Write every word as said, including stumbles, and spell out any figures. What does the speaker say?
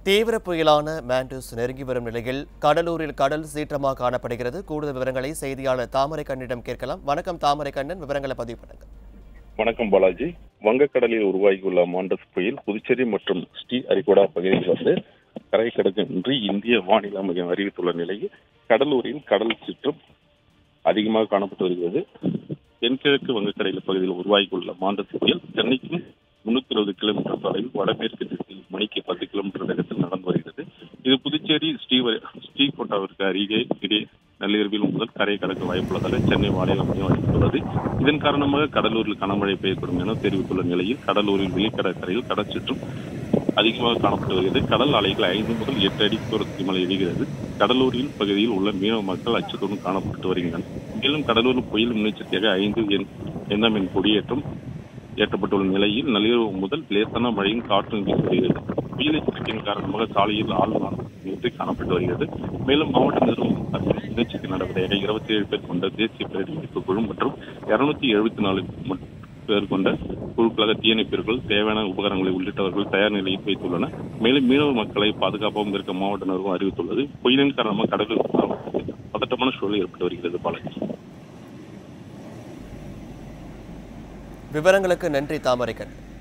தீவிர புயலான மாண்டூஸ் நெருங்கி வரும் நிலையில் கடலூரில் கடல் சீற்றமாக காணப்படுகிறது. கூடுதல் விவரங்களை செய்தியாளர் தாமரை கண்ணிடம் கேட்கலாம். வணக்கம் தாமரை கண்ணன், விவரங்களை பதிவு பண்ணுங்க. வணக்கம் பாலாஜி. வங்கக்கடலில் உருவாகியுள்ள மாண்டஸ் புயல் புதுச்சேரி மற்றும் ஸ்ரீ ஹரிகோடா பகுதியில் வந்து கரை கடக்கும் என்று இந்திய வானிலை மையம் அறிவித்துள்ள நிலையில் கடலூரில் கடல் சீற்றம் அதிகமாக காணப்பட்டு வருகிறது. தென்கிழக்கு வங்கக்கடல் பகுதியில் உருவாகியுள்ள மாண்டஸ் புயல் சென்னைக்கும் முன்னூத்தி இருபது கிலோமீட்டர் தொலைவில் வடமேற்கு திசையில் மணிக்கு பத்து கிலோமீட்டர் வேகத்தில் நடந்து வருகிறது. இது புதுச்சேரி ஸ்ரீ ஸ்ரீகோட்டாவிற்கு அருகே இடையே நள்ளிரவில் முதல் கரை கடக்க வாய்ப்புள்ளதாக சென்னை வானிலை மையம் அறிவித்துள்ளது. இதன் காரணமாக கடலூரில் கனமழை பெய்யக்கூடும் என தெரிவித்துள்ள நிலையில் கடலூரில் வெளிக்கடற்கரையில் கடல் சீற்றம் அதிகமாக காணப்பட்டு வருகிறது. கடல் அலைகள் ஐந்து முதல் எட்டு அடி தூரத்துக்கு மேலே எழுகிறது. கடலூரில் பகுதியில் உள்ள மீனவ மக்கள் அச்சத்துடன் காணப்பட்டு வருகின்றனர். மேலும் கடலூர் புயல் முன்னெச்சரிக்கையாக ஐந்து எண்ணம் எண் கொடியேற்றம் ஏற்றப்பட்டுள்ள நிலையில் நள்ளிரவு முதல் லேசான மழையும் காற்றும் வீசி வருகிறது. புயல் எச்சரிக்கையின் காரணமாக சாலையில் ஆளுநர் நிறுத்தி காணப்பட்டு வருகிறது. மேலும் மாவட்ட நிர்வாகம் முன்னெச்சரிக்கை நடவடிக்கையாக இருபத்தி ஏழு பேர் கொண்ட தேசிய பேரிடர் மீட்பு குழு மற்றும் இருநூத்தி எழுபத்தி நாலு பேர் கொண்ட குழுக்களாக தீயணைப்பீர்கள் தேவையான உபகரணங்களை உள்ளிட்டவர்கள் தயார் நிலையில் வைத்துள்ளனர். மேலும் மீனவ மக்களை பாதுகாப்பாகவும் இருக்க மாவட்ட நிர்வாகம் அறிவித்துள்ளது. புயலின் காரணமாக கடலூர் மாவட்டத்தில் பதட்டமான சூழல் ஏற்பட்டு வருகிறது. பாலாஜி, விவரங்களுக்கு நன்றி தாமரை கண்ணன்.